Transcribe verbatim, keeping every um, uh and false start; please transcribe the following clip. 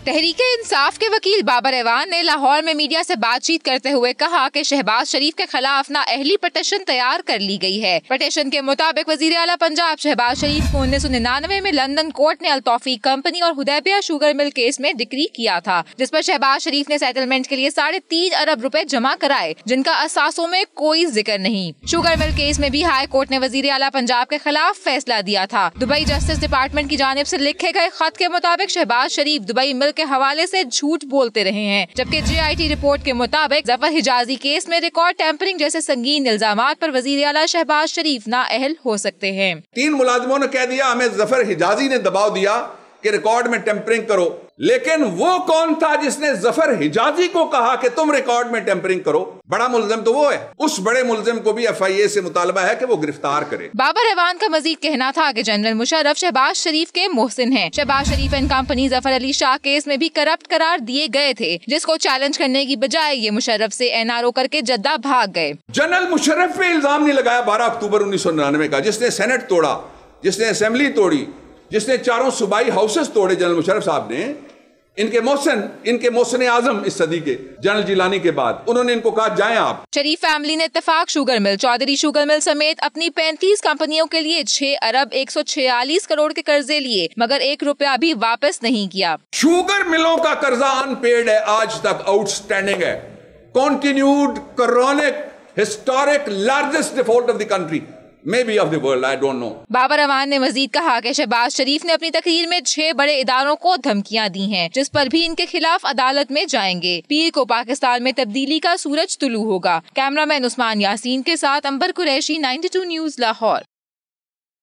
तहरीके इंसाफ के वकील बाबर एवान ने लाहौर में मीडिया से बातचीत करते हुए कहा कि शहबाज शरीफ के खिलाफ नाअहली पटिशन तैयार कर ली गई है। पटिशन के मुताबिक वजीर आला पंजाब शहबाज शरीफ को उन्नीस सौ निन्यानवे में लंदन कोर्ट ने अल-तौफीक कंपनी और हुदैबिया शुगर मिल केस में डिक्री किया था, जिस पर शहबाज शरीफ ने सेटलमेंट के लिए साढ़े तीन अरब रुपए जमा कराए, जिनका असासों में कोई जिक्र नहीं। शुगर मिल केस में भी हाई कोर्ट ने वजीर आला पंजाब के खिलाफ फैसला दिया था। दुबई जस्टिस डिपार्टमेंट की जानिब से लिखे गए खत के मुताबिक शहबाज शरीफ दुबई मिल के हवाले से झूठ बोलते रहे हैं, जबकि जे आई टी रिपोर्ट के मुताबिक जफर हिजाजी केस में रिकॉर्ड टेम्परिंग जैसे संगीन इल्जामात पर वजीर आला शहबाज शरीफ नाअहल हो सकते हैं। तीन मुलाजिमों ने कह दिया, हमें जफर हिजाजी ने दबाव दिया कि रिकॉर्ड में टेम्परिंग करो, लेकिन वो कौन था जिसने जफर हिजाजी को कहा कि तुम रिकॉर्ड में टेम्परिंग करो? बड़ा मुल्जिम तो वो है। उस बड़े मुल्जिम को भी एफ आई ए से मुतालबा है कि वो गिरफ्तार करे। बाबर एवान का मजीद कहना था कि जनरल मुशर्रफ शहबाज शरीफ के मोहसिन हैं। Shahbaz Sharif and company Zafar Ali Shah case में भी करप्ट करार दिए गए थे, जिसको चैलेंज करने की बजाय ये मुशर्रफ से एन आर ओ करके जद्दा भाग गए। जनरल मुशर्रफ पे इल्जाम नहीं लगाया बारह अक्टूबर उन्नीस सौ निन्यानवे का, जिसने सेनेट तोड़ा, जिसने असेंबली तोड़ी, जिसने चारों सूबाई हाउसेस तोड़े जनरल मुशर्रफ साहब ने। इनके मोहसिन इनके मोहसिन आजम इस सदी के जनरल जिलानी के बाद उन्होंने इनको कहा जाएं आप। शरीफ फैमिली ने Ittefaq sugar mill, Chaudhry sugar mill समेत अपनी पैंतीस कंपनियों के लिए छह अरब एक सौ छियालीस करोड़ के कर्जे लिए, मगर एक रुपया भी वापस नहीं किया। शुगर मिलों का कर्जा अनपेड है, आज तक आउटस्टैंडिंग है। Continued chronic historic largest default of the country, Maybe of the world, I don't know. Babar Awan ने मजीद कहा कि शहबाज शरीफ ने अपनी तकरीर में छह बड़े इदारों को धमकियां दी हैं, जिस पर भी इनके खिलाफ अदालत में जाएंगे। पीर को पाकिस्तान में तब्दीली का सूरज तुलू होगा। कैमरामैन उस्मान यासीन के साथ Ambar Qureshi, ninety two news Lahore.